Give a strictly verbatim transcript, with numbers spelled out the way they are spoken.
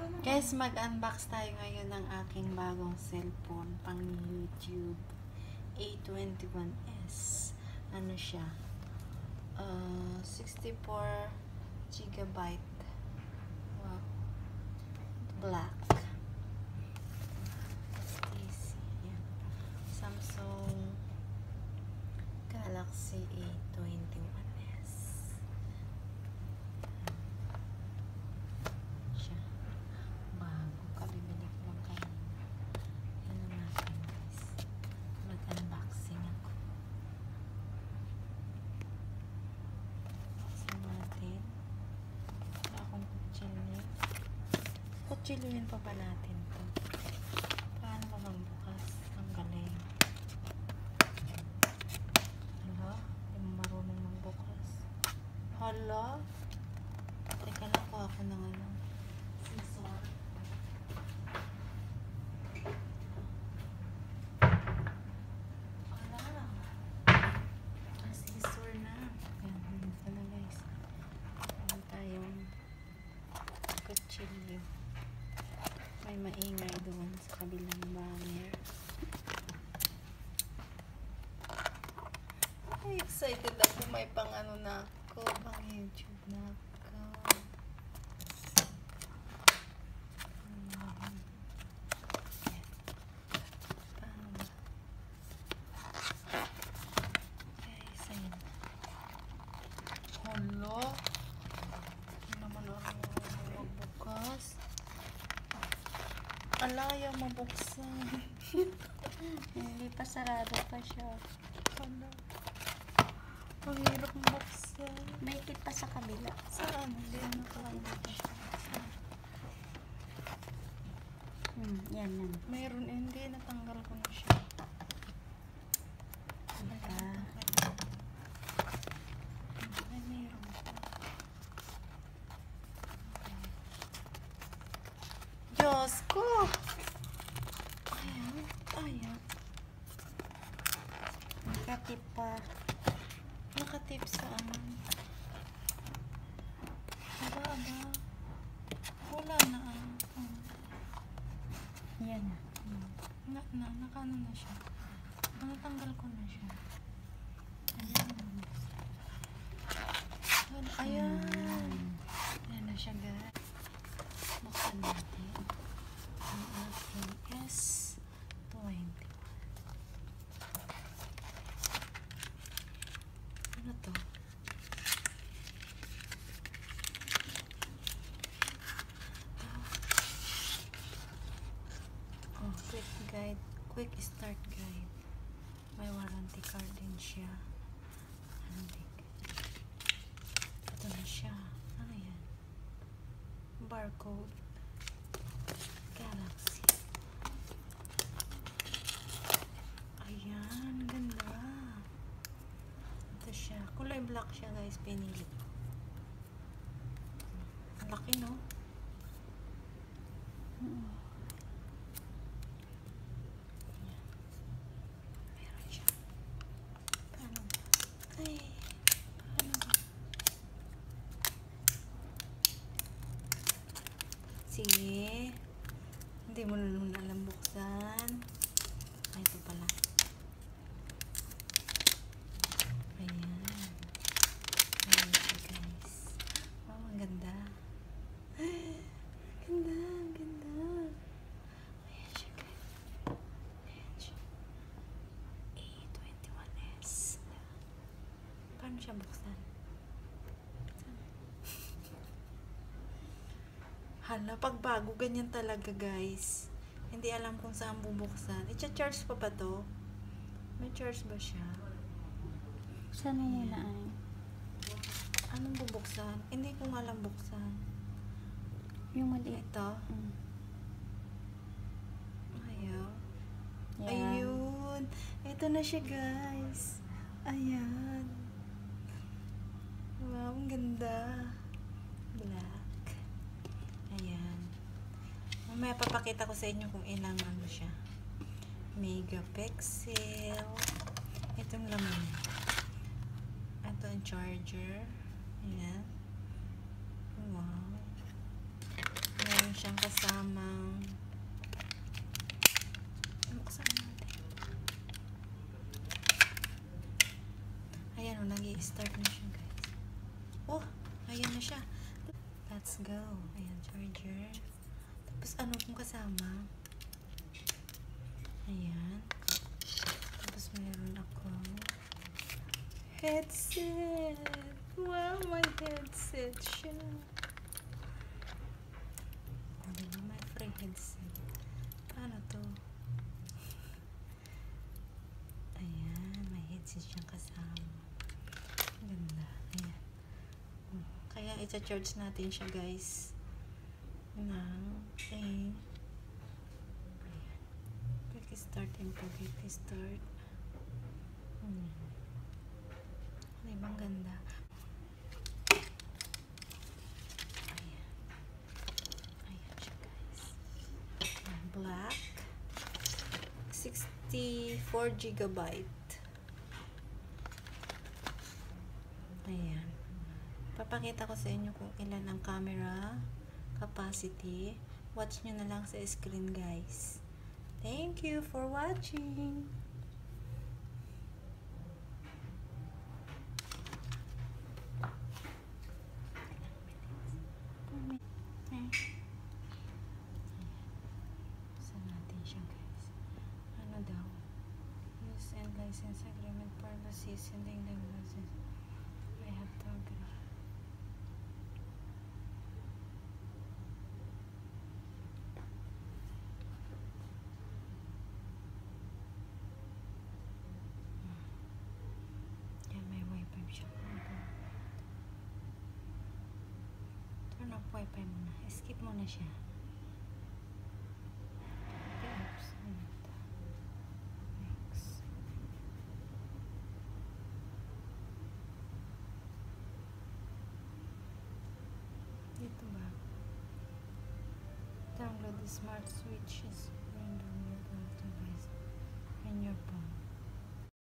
Guys, mag-unbox tayo ngayon ng aking bagong cellphone pang YouTube. A twenty-one S. Ano siya? Uh, sixty-four gigabyte. Wow. Black. Easy. Yan. Samsung Galaxy A twenty-one S. Siya. Bago. Kabibili ko lang kanina. Ano natin guys? Mag-unboxing ako. Unboxing natin. Wala akong kutsilyo. Kutsilyoin pa ba natin to? Paano ba magbukas? Ang galing. Hala? Hindi mo marunong magbukas. Hala? Teka lang ko ako ng ano. Scissor. Hala. Ah, scissor na. Ayan, dito na guys. Ayan tayong kutsilyo. May maingay doon sa kabilang banger. Ay, excited ako. May pang ano na ako. Pang YouTube na ako. Hmm. Paano ba? Guys, ayun. Hala. Hindi naman ako magbukas. Ala, ayaw mabuksan. Hindi pa sarado pa siya. Hala. Ang hirap mabuksan. May ikit pa sa kabila. Saan? Hindi ano pa lang dito siya. Hmm, yan yan. Mayroon, hindi. Natanggal ko na siya. Diba? Ay, mayroon pa. Diyos ko! Ayan, ayan. Nakatip pa. Nakatip sa ano. Aba, aba. Wala na ah. Hmm. Yan na. Hmm. Na, na, nakano na siya. Natanggal ko na siya. Ayan. Ayan. Ayan na siya guys. Buksan natin. Ang ating S twenty. Ano to? Oh, quick guide. Quick start guide. May warranty card din siya. Ano din? Ito na siya. Ano yan? Barcode. Galaxy. Ayan, ganda. Ito siya. Kulay black siya guys, pinili ko. Ang laki no? Hmm. Meron siya. Paano? Ay, paano? Sige. Hindi mo na naman alam buksan. Ay, ito pala. Ayan. Ayan siya, guys. Oh, ang ganda. Ang ganda, ang ganda. Ayan siya, guys. Ayan siya. A twenty-one S. Paano siya buksan? Hala, pag bago, ganyan talaga guys. Hindi alam kung saan bubuksan. I-charge pa ba to? May charge ba siya? Saan mo muna ay? Anong bubuksan? Hindi ko nga alam buksan. Yung maliit. Ito? Mm. Ayaw. Yeah. Ayun. Ito na siya guys. Ayan. Wow, ang ganda. Black. Ayan. Mamaya papakita ko sa inyo kung ilang ano siya. Megapixel. Itong laman. Ito ang charger. Ayan. Wow. Meron siyang kasamang buksan natin. Ayan o, nag-i-start na siya guys. Oh, ayan na siya. Let's go. Ayan, charger. Tapos ano kung kasama? Ayan. Tapos meron akong headset. Wow, may headset siya. Diba, may free headset. Paano to? Ayan, may headset siyang kasama. Ganda. Ayan. Kaya i-charge natin siya guys. Ng eh. Quick start and quick start. Hmm. Diba ang ganda? Ayan. Ayan siya guys. Ayan, black. sixty-four gigabyte. Ayan. Papakita ko sa inyo kung ilan ang camera capacity. Watch nyo na lang sa screen guys. Thank you for watching. Saan natin siya guys? Ano daw? Use and license agreement policy sending the message. I have to agree. Yan, may wifi siya. Turn off wifi muna. Skip muna siya. Oops. Next. Dito ba? Download the smart switches. Random your device in your phone.